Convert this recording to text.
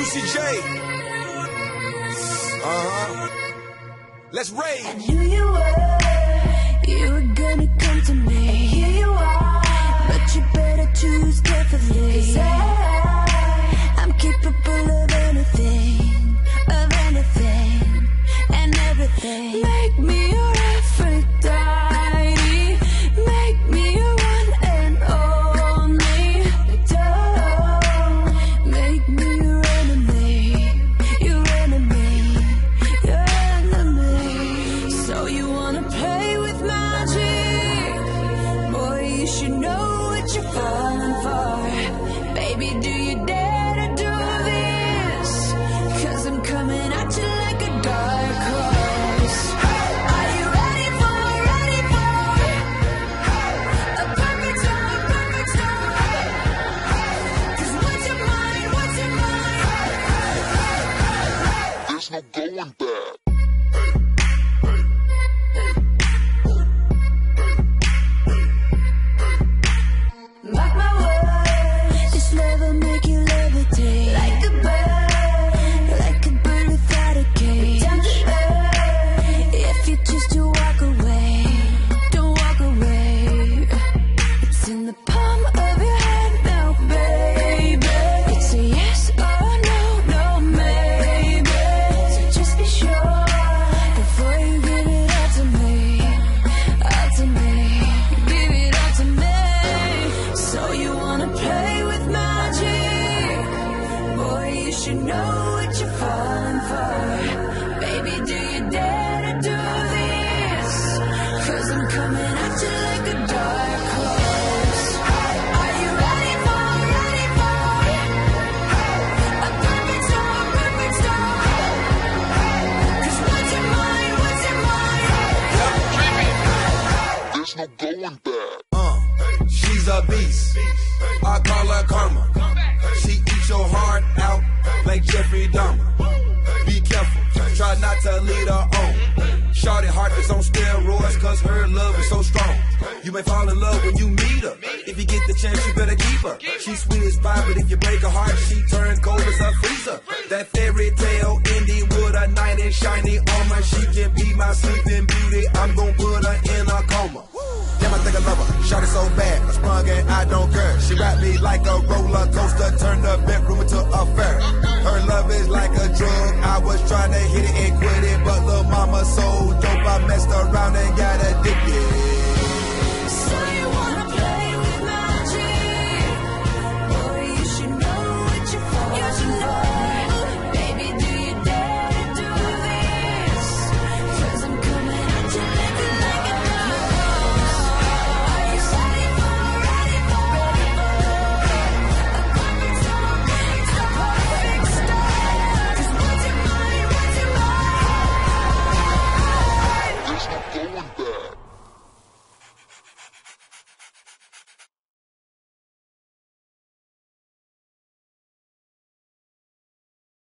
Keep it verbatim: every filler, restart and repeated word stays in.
Juicy J. Uh-huh. Let's rage. I knew you were, you were gonna come to me. And here you are, but you better choose carefully. 'Cause I, I'm capable of anything, of anything, and everything. Make me your Aphrodite, make me your one and only. Don't make me your enemy, your enemy, your enemy. So you wanna play with magic? Boy, you should know what you're falling for. Baby, do you dare to do this? 'Cause I'm coming at you like a dark horse. Are you ready for, ready for a perfect storm, a perfect storm? 'Cause what's your mind, what's your mind? There's no going back. Mark my words, this love will make you levitate like a bird, like a bird without a cage. Down to earth, if you choose to walk away, don't walk away. It's in the palm of your hand now, baby. It's a yes or no, no maybe. So just be sure before you give it all to me, all to me. Give it all to me. So you wanna play with magic? Boy, you should know what you're falling for. Baby, do you dare to do this? 'Cause I'm coming at you like a dark horse. Are you ready for, ready for a perfect storm, perfect storm? 'Cause what's your mind, what's your mind? There's no going back. Uh, she's a beast. I call her karma. She eats your heart out like Jeffrey Dahmer. Be careful, try not to lead her on. Shorty heart is on steroids 'cause her love is so strong. You may fall in love when you meet her. If you get the chance, you better keep her. She's sweet as pie, but if you break her heart, she turns cold as a freezer. That fairy tale ending with a knight in shiny armor. She can be my sleeping beauty. I'm gonna put her in a coma. Damn, I think I love her. Shot it so bad, I sprung and I don't care. She wrapped me like a roller coaster, turned the bedroom into a fair. Her love is like a drug. I was trying to hit it and quit it, but little mama so dope, I messed around and got addicted.